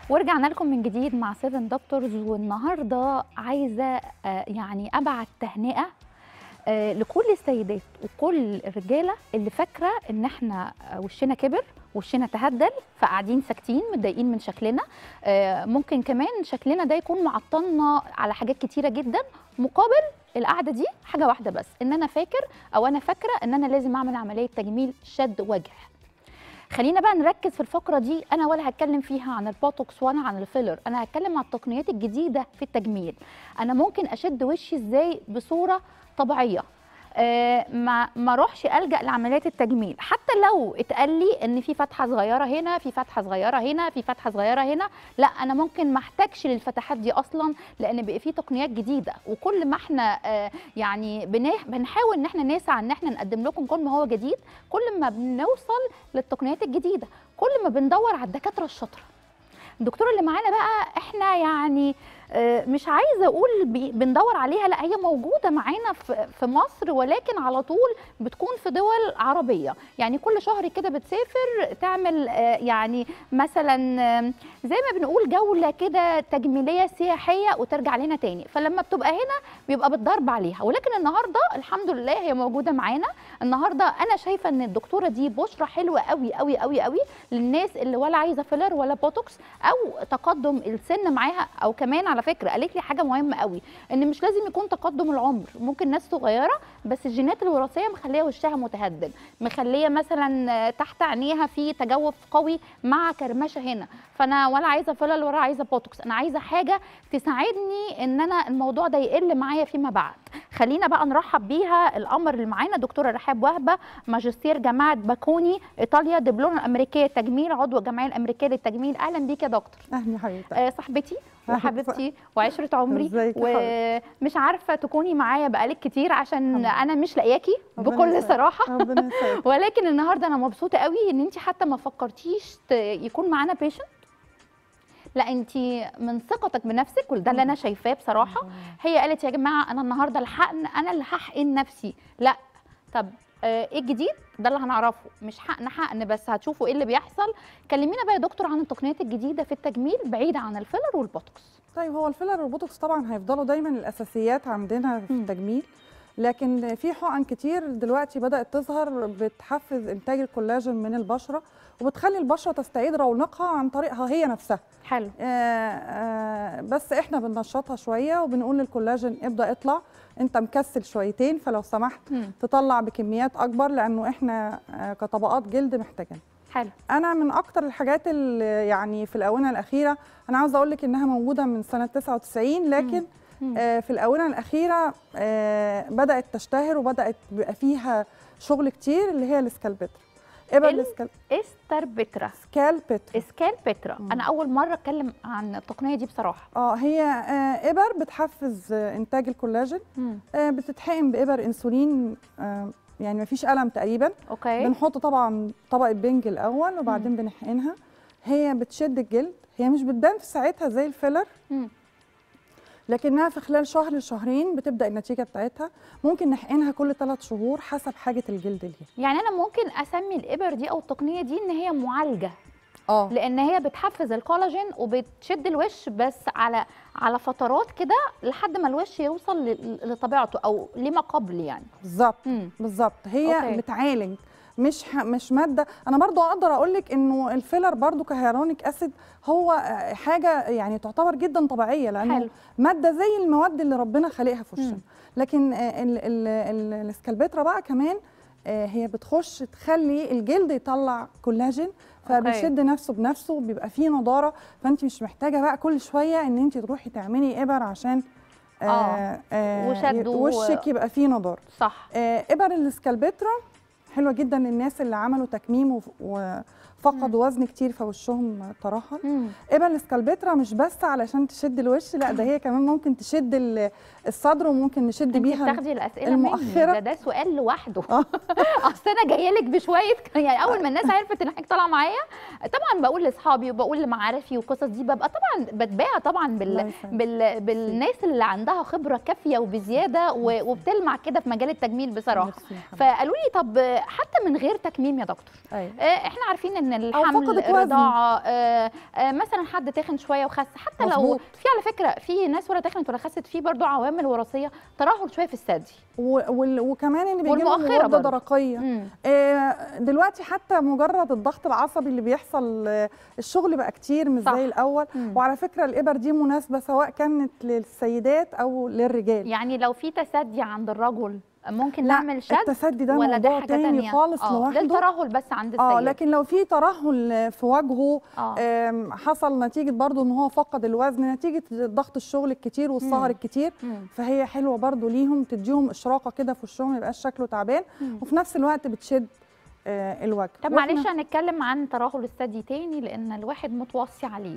ورجعنا لكم من جديد مع 7 دكتورز، والنهارده عايزه يعني ابعت تهنئه لكل السيدات وكل الرجاله اللي فاكره ان احنا وشنا كبر، وشنا تهدل، فقاعدين ساكتين متضايقين من شكلنا. ممكن كمان شكلنا ده يكون معطلنا على حاجات كتيره جدا، مقابل القعده دي حاجه واحده بس، ان انا فاكر او انا فاكره ان انا لازم اعمل عمليه تجميل شد وجه. خلينا بقى نركز في الفقره دي، انا ولا هتكلم فيها عن البوتوكس ولا عن الفيلر، انا هتكلم عن التقنيات الجديده في التجميل. انا ممكن اشد وشي ازاي بصوره طبيعيه، ما اروحش الجا لعمليات التجميل، حتى لو اتقال لي ان في فتحه صغيره هنا، في فتحه صغيره هنا، في فتحه صغيره هنا، لا انا ممكن ما احتاجش للفتحات دي اصلا، لان بقى في تقنيات جديده. وكل ما احنا يعني بنحاول ان احنا نسعى ان احنا نقدم لكم كل ما هو جديد، كل ما بنوصل للتقنيات الجديده، كل ما بندور على الدكاتره الشاطره. الدكتوره اللي معانا بقى احنا يعني مش عايزه اقول بندور عليها، لا هي موجوده معانا في مصر، ولكن على طول بتكون في دول عربيه. يعني كل شهر كده بتسافر تعمل يعني مثلا زي ما بنقول جوله كده تجميليه سياحيه وترجع لنا تاني، فلما بتبقى هنا بيبقى بالضرب عليها. ولكن النهارده الحمد لله هي موجوده معانا. النهارده انا شايفه ان الدكتوره دي بشرى حلوه قوي قوي قوي قوي للناس اللي ولا عايزه فيلر ولا بوتوكس او تقدم السن معاها. او كمان على فكره قالت لي حاجه مهمه قوي، ان مش لازم يكون تقدم العمر، ممكن ناس صغيره بس الجينات الوراثيه مخليه وشها متهدل، مخليه مثلا تحت عينيها في تجوف قوي مع كرمشه هنا، فانا ولا عايزه فيلر ولا عايزه بوتوكس، انا عايزه حاجه تساعدني ان انا الموضوع ده يقل معايا فيما بعد. خلينا بقى نرحب بيها القمر اللي معانا، دكتوره رحاب وهبه، ماجستير جامعه باكوني ايطاليا، دبلوم الامريكيه تجميل، عضو الجمعيه الامريكيه للتجميل. اهلا بيك يا دكتور. اهلا يا حبيبتي. صاحبتي وحبيبتي وعشره عمري، ومش عارفه تكوني معايا بقالك كتير عشان انا مش لاقياكي بكل صراحه. ولكن النهارده انا مبسوطه قوي ان انت حتى ما فكرتيش يكون معانا بيشنت، لا انت من ثقتك بنفسك، وده اللي انا شايفاه بصراحه. هي قالت يا جماعه انا النهارده الحقن، انا اللي هحقن نفسي. لا طب ايه الجديد ده اللي هنعرفه، مش حقن بس، هتشوفوا ايه اللي بيحصل. كلمينا بقى يا دكتور عن التقنيات الجديده في التجميل بعيده عن الفيلر والبوتوكس. طيب هو الفيلر والبوتوكس طبعا هيفضلوا دايما الاساسيات عندنا في التجميل، لكن في حقن كتير دلوقتي بدات تظهر بتحفز انتاج الكولاجين من البشره، وبتخلي البشره تستعيد رونقها عن طريقها هي نفسها. حلو. بس احنا بننشطها شويه وبنقول للكولاجين ابدا اطلع، انت مكسل شويتين فلو سمحت تطلع بكميات اكبر، لانه احنا كطبقات جلد محتاجين. حلو. انا من اكتر الحاجات اللي يعني في الاونه الاخيره، انا عاوزه اقول لك انها موجوده من سنه 99، لكن في الاونه الاخيره بدات تشتهر وبدات يبقى فيها شغل كتير، اللي هي السكالبترا. استربترا. سكالبترا. انا اول مره اتكلم عن التقنيه دي بصراحه. هي ابر بتحفز انتاج الكولاجين، بتتحقن بابر انسولين، يعني مفيش الم تقريبا. اوكي. بنحط طبعا طبقه بنج الاول وبعدين بنحقنها. هي بتشد الجلد، هي مش بتبان في ساعتها زي الفيلر، لكنها في خلال شهر لشهرين بتبدا النتيجه بتاعتها. ممكن نحقنها كل 3 شهور حسب حاجه الجلد ليها. يعني انا ممكن اسمي الابر دي او التقنيه دي ان هي معالجه، لان هي بتحفز الكولاجين وبتشد الوش، بس على فترات كده لحد ما الوش يوصل لطبيعته او لما قبل يعني. بالظبط هي بتعالج، مش ماده. انا برضو اقدر اقول لك انه الفيلر برضو كهيالورونيك اسيد هو حاجه يعني تعتبر جدا طبيعيه، لانه ماده زي المواد اللي ربنا خالقها في وشنا. لكن السكالبترا بقى كمان هي بتخش تخلي الجلد يطلع كولاجين، فبيشد نفسه بنفسه، بيبقى فيه نضاره، فانت مش محتاجه بقى كل شويه ان انت تروحي تعملي ابر عشان وشد وشك يبقى فيه نضاره. صح. ابر السكالبترا حلوه جدا للناس اللي عملوا تكميم وفقدوا وزن كتير فوشهم ترهل. ابر السكالبترا مش بس علشان تشد الوش، لا ده هي كمان ممكن تشد الصدر، وممكن نشد بيها تاخدي الاسئله المؤخره. ده سؤال لوحده. اصل انا جايه لك بشويه يعني اول ما الناس عرفت ان حضرتك طالعه معايا، طبعا بقول لاصحابي وبقول لمعارفي والقصص دي، ببقى طبعا بتباهى طبعا بالناس اللي عندها خبره كافيه وبزياده وبتلمع كده في مجال التجميل بصراحه. فقالوا لي طب حتى من غير تكميم يا دكتور، احنا عارفين ان الحمل، الرضاعه، مثلا حد تخن شويه وخس، حتى مظبوط. لو في على فكره في ناس ولا تخنت ولا خست، في برضو عوامل وراثيه، ترهل شويه في الثدي وكمان اللي بيجي لهم غده درقيه. دلوقتي حتى مجرد الضغط العصبي اللي بيحصل، الشغل بقى كتير مش زي الاول. وعلى فكره الابر دي مناسبه سواء كانت للسيدات او للرجال. يعني لو في تسدي عند الرجل ممكن نعمل شد، التسدي ده ولا موضوع تاني خالص لوحده، ده الترهل بس عند السيد. لكن لو في ترهل في وجهه حصل نتيجه برضو ان هو فقد الوزن نتيجه ضغط الشغل الكتير والسهر الكتير، فهي حلوه برضو ليهم، تديهم اشراقه كده في وشهم، ما يبقاش شكله تعبان، وفي نفس الوقت بتشد الوجه. طب معلش هنتكلم عن ترهل الثدي تاني لان الواحد متوصي عليه.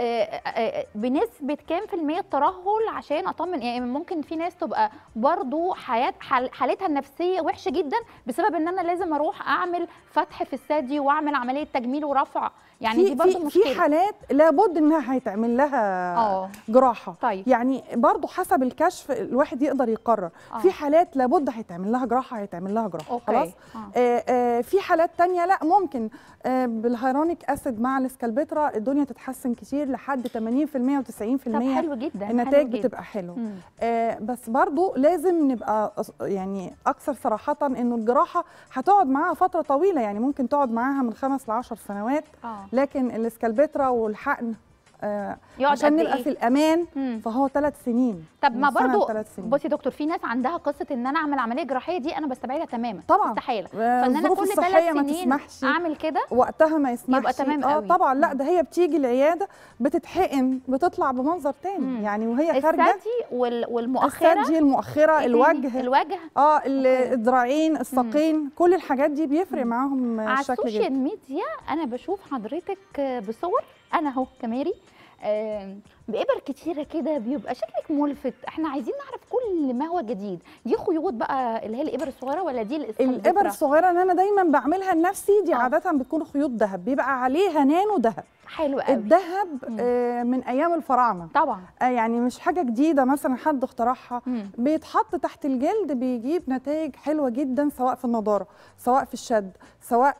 بنسبه كام في المية الترهل عشان اطمن؟ يعني ممكن في ناس تبقى برضو حالتها النفسيه وحشه جدا بسبب ان انا لازم اروح اعمل فتح في الثدي واعمل عمليه تجميل ورفع، يعني دي برضو مشكله. في حالات لابد انها هيتعمل لها جراحه. طيب. يعني برضو حسب الكشف الواحد يقدر يقرر. في حالات لابد هيتعمل لها جراحه، هيتعمل لها جراحه. خلاص. في حالات تانية لا، ممكن بالهيرونيك اسيد مع الاسكالبترا الدنيا تتحسن كتير لحد 80% و90%. طب حلو جدا، النتائج بتبقى حلوه. بس برضو لازم نبقى يعني اكثر صراحه انه الجراحه هتقعد معاها فتره طويله، يعني ممكن تقعد معاها من 5 ل 10 سنوات. لكن الاسكالبترا والحقن عشان نبقى في الامان فهو 3 سنين. طب ما برضو بصي يا دكتور، في ناس عندها قصه ان انا اعمل عمليه جراحيه دي انا بستبعدها تماما طبعا، استحاله، فان انا كل 3 سنين اعمل كده وقتها ما يسمحش يبقى تمام قوي. طبعا لا، ده هي بتيجي العياده بتتحقن بتطلع بمنظر تاني. يعني وهي خارجه الثدي والمؤخره، الثدي المؤخره، الوجه الذراعين، الساقين، كل الحاجات دي بيفرق معاهم الشكل جدا. على السوشيال ميديا انا بشوف حضرتك بصور، انا اهو كماري بإبر كتيرة كده بيبقى شكلك ملفت. احنا عايزين نعرف كل ما هو جديد. دي خيوط بقى اللي هي الإبر الصغيرة ولا دي الاسكالبترا؟ الإبر الصغيرة اللي انا دايما بعملها لنفسي دي عادة بتكون خيوط ذهب، بيبقى عليها نانو ذهب. حلو قوي. الذهب من ايام الفراعنة طبعا. يعني مش حاجة جديدة مثلا حد اخترعها. بيتحط تحت الجلد بيجيب نتائج حلوة جدا، سواء في النضارة، سواء في الشد، سواء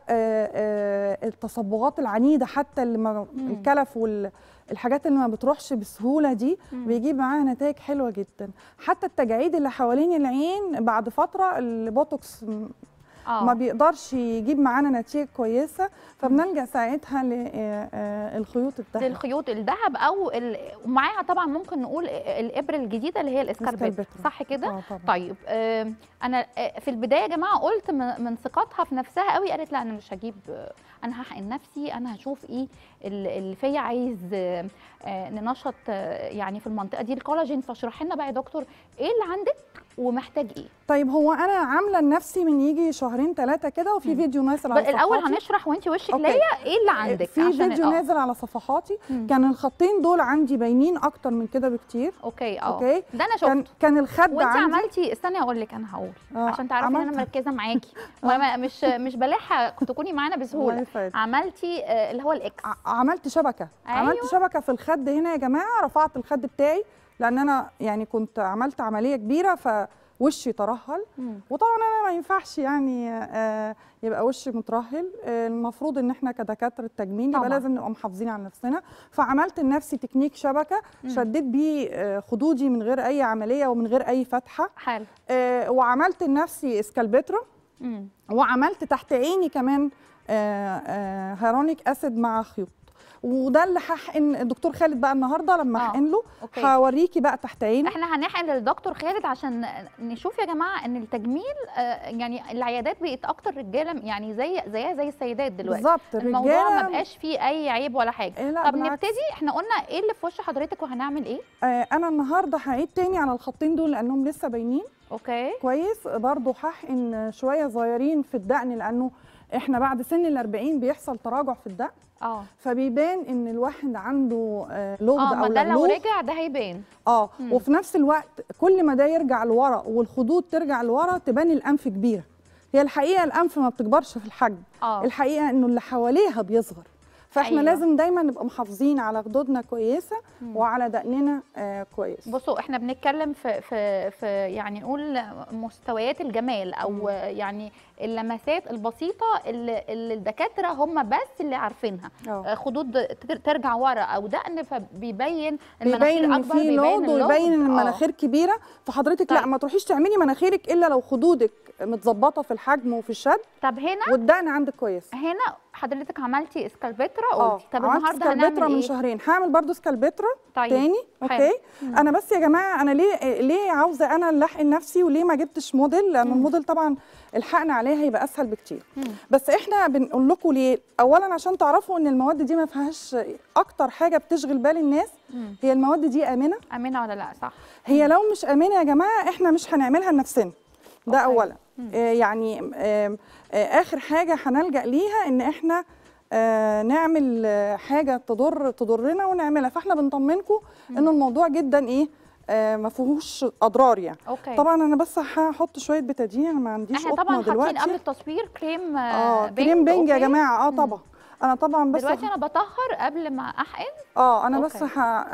التصبغات العنيدة، حتى اللي الكلف الحاجات اللي ما بتروحش بسهوله دي بيجيب معاها نتائج حلوه جدا. حتى التجاعيد اللي حوالين العين بعد فتره البوتوكس ما بيقدرش يجيب معانا نتيجه كويسه، فبنلجا ساعتها للخيوط الذهب. للخيوط الذهب او ومعاها طبعا ممكن نقول الابره الجديده اللي هي الاسكالبترا، صح كده؟ طيب انا في البدايه يا جماعه قلت من ثقتها في نفسها قوي، قالت لا انا مش هجيب، انا هحقن نفسي، انا هشوف ايه اللي فيا، عايز ننشط يعني في المنطقه دي الكولاجين. فاشرح لنا بقى يا دكتور ايه اللي عندك ومحتاج ايه؟ طيب هو انا عامله لنفسي من يجي 2 3 كده، وفي فيديو نازل على صفحاتي. الاول هنشرح وانت وشك ليا ايه اللي عندك. في فيديو نازل على صفحاتي كان الخطين دول عندي باينين اكتر من كده بكتير. اوكي ده انا شفته. كان الخد وانت عندي عملتي، استني اقول لك، انا هقول عشان تعرفي ان انا مركزه معاكي مش بلاحه تكوني معانا بسهوله. عملتي اللي هو الاكس، عملت شبكه. عملت شبكه في الخد هنا يا جماعه، رفعت الخد بتاعي لان انا يعني كنت عملت عمليه كبيره فوشي ترهل، وطبعا انا ما ينفعش يعني يبقى وشي مترهل. المفروض ان احنا كدكاتره تجميل يبقى لازم نبقى محافظين على نفسنا. فعملت لنفسي تكنيك شبكه شديت بيه خدودي من غير اي عمليه ومن غير اي فتحه. حلو. وعملت لنفسي اسكالبترا، وعملت تحت عيني كمان هيرونيك اسيد مع خيوط. وده اللي هحقن الدكتور خالد بقى النهارده لما احقن له هوريكي بقى تحت عينه. احنا هنحقن للدكتور خالد عشان نشوف يا جماعه ان التجميل يعني العيادات بقت اكتر رجاله، يعني زيها زي السيدات دلوقتي. بالظبط. الموضوع ما بقاش فيه اي عيب ولا حاجه. طب بالعكس. نبتدي. احنا قلنا ايه اللي في وش حضرتك وهنعمل ايه؟ انا النهارده هعيد تاني على الخطين دول لانهم لسه باينين. كويس. برضو هحقن شويه صغيرين في الدقن لانه احنا بعد سن ال40 بيحصل تراجع في الدقن. فبيبان ان الواحد عنده لغد او ده لو رجع ده هيبان. وفي نفس الوقت كل ما ده يرجع لورا والخدود ترجع لورا تبان الانف كبيره. هي الحقيقه الانف ما بتكبرش في الحجم. الحقيقه انه اللي حواليها بيصغر. فاحنا لازم دايما نبقى محافظين على خدودنا كويسه وعلى دقننا كويس. بصوا احنا بنتكلم في يعني نقول مستويات الجمال او يعني اللمسات البسيطه اللي الدكاتره هم بس اللي عارفينها. خدود ترجع ورا او دقن فبيبين المناخير اكبر، بيبين لود ويبين ان المناخير كبيره. فحضرتك لا ما تروحيش تعملي مناخيرك الا لو خدودك متظبطه في الحجم وفي الشد. طب هنا والدقن عندك كويس. هنا حضرتك عملتي اسكالبترا قلتي. طب النهارده هنعمل ايه؟ من شهرين هعمل برضو اسكالبترا تاني. اوكي. انا بس يا جماعه انا ليه عاوزه انا اللي احقن نفسي وليه ما جبتش موديل؟ لان الموديل طبعا الحقن عليه هيبقى اسهل بكتير. بس احنا بنقول لكم ليه؟ اولا عشان تعرفوا ان المواد دي ما فيهاش اكتر حاجه بتشغل بال الناس. هي المواد دي امنه ولا لا؟ صح. هي لو مش امنه يا جماعه احنا مش هنعملها لنفسنا. ده اولا. يعني اخر حاجه هنلجا ليها ان احنا نعمل حاجه تضرنا ونعملها. فاحنا بنطمنكم ان الموضوع جدا ايه ما فيهوش اضرار يعني. طبعا انا بس هحط شويه بتادين. انا ما عنديش قطنه طبعا دلوقتي. حاطين قبل التصوير كريم كريم بنج يا جماعه. طبعا انا طبعا بس دلوقتي انا بطهر قبل ما احقن. انا بس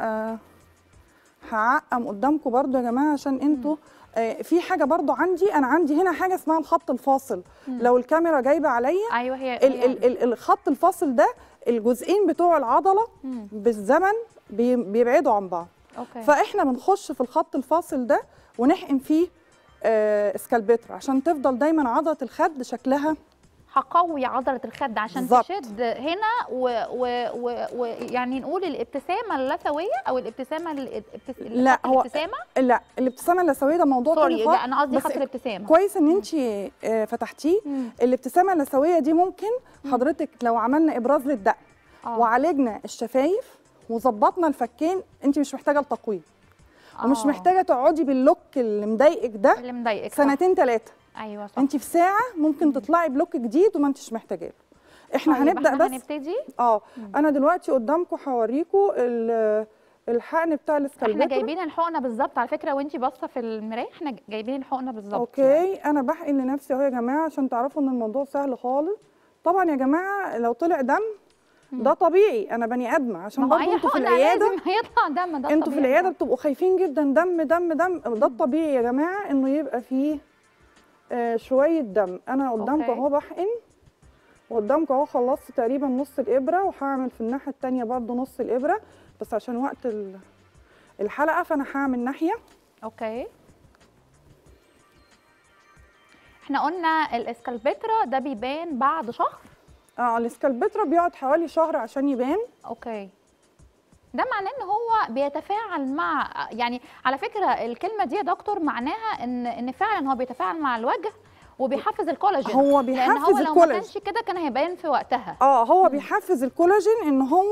هعقم قدامكم برضو يا جماعه عشان انتوا في حاجه برضو انا عندي هنا حاجه اسمها الخط الفاصل. لو الكاميرا جايبه عليا ايوه هي الخط الفاصل ده الجزئين بتوع العضله بالزمن بيبعدوا عن بعض. فاحنا بنخش في الخط الفاصل ده ونحقن فيه اسكالبترا عشان تفضل دايما عضله الخد شكلها. هقوي عضله الخد عشان تشد هنا ويعني نقول الابتسامه اللثويه او الابتسامه لا هو لا الابتسامه اللثويه ده موضوع تاني خالص. لا انا قصدي خط الابتسامه. كويس ان انت فتحتيه. الابتسامه اللثويه دي ممكن حضرتك لو عملنا ابراز للدقن وعالجنا الشفايف وظبطنا الفكين انت مش محتاجه التقويم ومش محتاجه تقعدي باللوك اللي مضايقك ده اللي مضايقك سنتين 3. ايوه صح. انت في ساعه ممكن تطلعي بلوك جديد وما انتش محتاجه له. احنا هنبدا بس هنبتدي. انا دلوقتي قدامكم هوريكم الحقن بتاع الاسكالبترا. احنا جايبين الحقنه بالظبط على فكره وانت باصه في المرايه احنا جايبين الحقنه بالظبط. اوكي يعني. انا بحقن لنفسي اهو يا جماعه عشان تعرفوا ان الموضوع سهل خالص. طبعا يا جماعه لو طلع دم ده طبيعي. انا بني ادمه عشان برضه انتوا في العياده لازم هيطلع دم. ده انتوا في العياده بتبقوا خايفين جدا دم دم دم. ده الطبيعي يا جماعه انه يبقى فيه شويه دم. انا قدامكم اهو بحقن وقدامكم اهو خلصت تقريبا نص الابره وهعمل في الناحيه الثانيه برضه نص الابره بس عشان وقت الحلقه فانا هعمل ناحيه. اوكي. احنا قلنا الاسكالبترا ده بيبان بعد شهر. الاسكالبترا بيقعد حوالي شهر عشان يبان. اوكي. ده معناه ان هو بيتفاعل مع يعني على فكره الكلمه دي يا دكتور معناها ان فعلا هو بيتفاعل مع الوجه وبيحفز الكولاجين. هو بيحفز الكولاجين. لو ما كانش كده كان هيبان في وقتها. هو بيحفز الكولاجين ان هو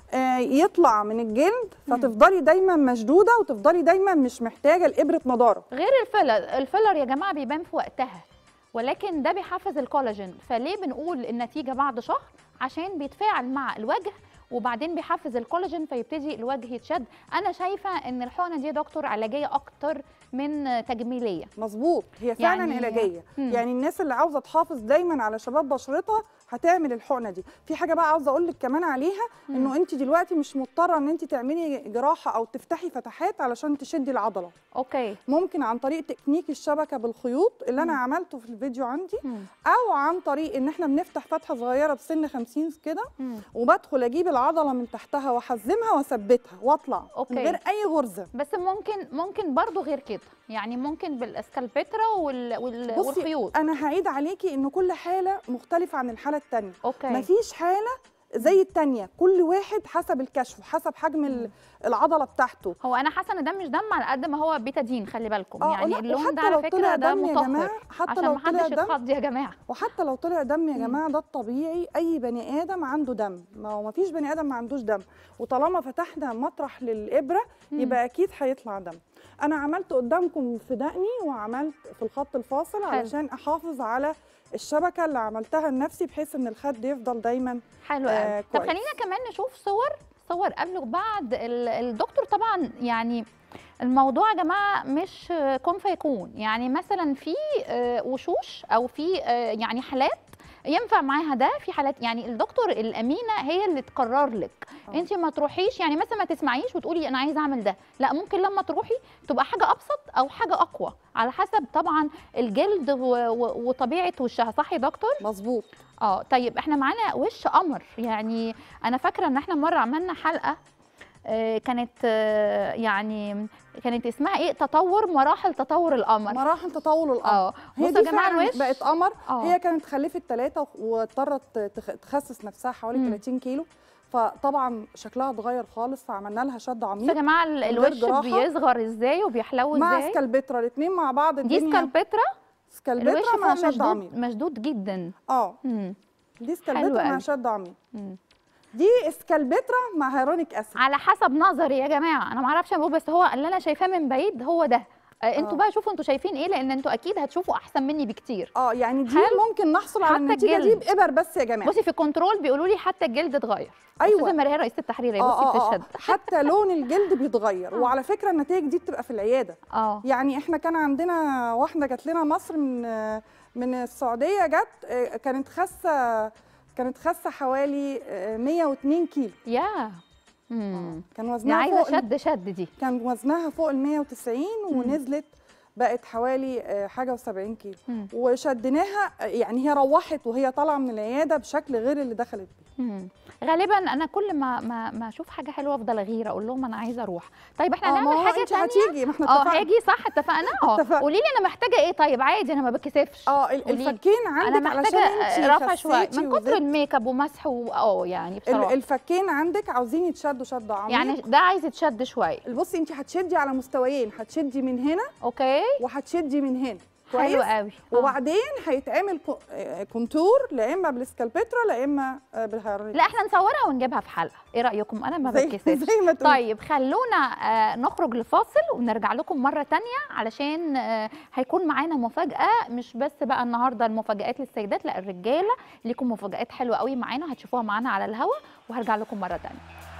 يطلع من الجلد فتفضلي دايما مشدوده وتفضلي دايما مش محتاجه لابره نضاره. غير الفيلر يا جماعه بيبان في وقتها ولكن ده بيحفز الكولاجين. فليه بنقول النتيجه بعد شهر؟ عشان بيتفاعل مع الوجه وبعدين بيحفز الكولاجين فيبتدي الوجه يتشد. انا شايفه ان الحقنه دي يا دكتور علاجيه اكتر من تجميليه. مظبوط. هي فعلا علاجيه. يعني الناس اللي عاوزه تحافظ دايما على شباب بشرتها هتعمل الحقنه دي. في حاجه بقى عاوزه اقول لك كمان عليها انه انت دلوقتي مش مضطره ان انت تعملي جراحه او تفتحي فتحات علشان تشدي العضله. اوكي. ممكن عن طريق تكنيك الشبكه بالخيوط اللي انا عملته في الفيديو عندي او عن طريق ان احنا بنفتح فتحه صغيره بسن 50 كده وبدخل اجيب العضله من تحتها واحزمها واثبتها واطلع من غير اي غرزه. بس ممكن برضو غير كده يعني ممكن بالاسكالبترا والخيوط. انا هعيد عليكي ان كل حاله مختلفه عن الحاله الثانيه. اوكي. مفيش حاله زي الثانيه. كل واحد حسب الكشف وحسب حجم العضله بتاعته. هو انا حاسه ان ده مش دم على قد ما هو بيتادين. خلي بالكم يعني اللون ده على فكره ده مطهر عشان ما حدش يتخض يا جماعه. وحتى لو طلع دم يا جماعه ده الطبيعي. اي بني ادم عنده دم. ما هو مفيش بني ادم ما عندوش دم وطالما فتحنا مطرح للابره يبقى اكيد هيطلع دم. انا عملت قدامكم في دقني وعملت في الخط الفاصل علشان احافظ على الشبكه اللي عملتها لنفسي بحيث ان الخد يفضل دايما حلو قوي. طب خلينا كمان نشوف صور قبل وبعد. الدكتور طبعا يعني الموضوع يا جماعه مش كن فيكون. يعني مثلا في وشوش او في يعني حالات ينفع معاها ده في حالات، يعني الدكتور الامينه هي اللي تقرر لك. انت ما تروحيش يعني مثلا ما تسمعيش وتقولي انا عايزه اعمل ده، لا، ممكن لما تروحي تبقى حاجه ابسط او حاجه اقوى على حسب طبعا الجلد وطبيعه وشها. صح يا دكتور؟ مظبوط. طيب احنا معانا وش قمر. يعني انا فاكره ان احنا مره عملنا حلقه كانت يعني كانت اسمها ايه، مراحل تطور القمر. مراحل تطور القمر. هي دي فعلا بقت قمر. هي كانت خلفت 3 واضطرت تخسس نفسها حوالي 30 كيلو، فطبعا شكلها اتغير خالص، فعملنا لها شد عميق. يا جماعه الوش بيصغر ازاي وبيحلو ازاي مع سكالبترا، الاثنين مع بعض. دي سكالبترا مع شد عميق، مشدود جدا. دي سكالبترا مع شد عميق. دي سكالبترا مع هيرونيك اسيد. على حسب نظري يا جماعه، انا ما اعرفش اقول، بس هو اللي انا شايفاه من بعيد هو ده. انتوا بقى شوفوا انتوا شايفين ايه، لان انتوا اكيد هتشوفوا احسن مني بكتير. يعني دي ممكن نحصل على النتيجه دي بإبر بس يا جماعه. بصي في الكنترول بيقولوا لي حتى الجلد اتغير. ايوه استاذه مريهان رئيسه التحرير، بصي بتشهد حتى لون الجلد بيتغير. وعلى فكره النتائج دي بتبقى في العياده. يعني احنا كان عندنا واحده جات لنا مصر من السعوديه، جت كانت خاسه حوالي 102 كيلو. كان وزنها عايزه شد دي كان وزنها فوق ال 190 ونزلت بقت حوالي حاجه و70 كيلو. وشدناها، يعني هي روحت وهي طالعه من العياده بشكل غير اللي دخلت بيه. غالبا انا كل ما اشوف حاجه حلوه افضل اغير، اقول لهم انا عايزه اروح. طيب احنا هنعمل حاجه ثانيه. هتيجي، ما احنا اتفقنا. هاجي صح، اتفقنا. قولي لي انا محتاجه ايه. طيب عادي انا ما بتكسفش. الفكين عندك علشان انت رفع شويه من كتر الميك اب ومسح يعني بصراحه الفكين عندك عاوزين يتشدوا شد عميق. يعني ده عايز يتشد شويه. بصي انت هتشدي على مستويين، هتشدي من هنا وهتشدي من هنا. حلو قوي. وبعدين هيتعمل كونتور، لا اما بالسكالبترا لا اما بالهيرونيك. لا احنا نصورها ونجيبها في حلقه، ايه رايكم؟ انا ما بتكسفش. طيب خلونا نخرج لفاصل ونرجع لكم مره ثانيه، علشان هيكون معانا مفاجاه. مش بس بقى النهارده المفاجات للسيدات، لا الرجاله ليكم مفاجات حلوه قوي معانا، هتشوفوها معانا على الهوا، وهرجع لكم مره ثانيه.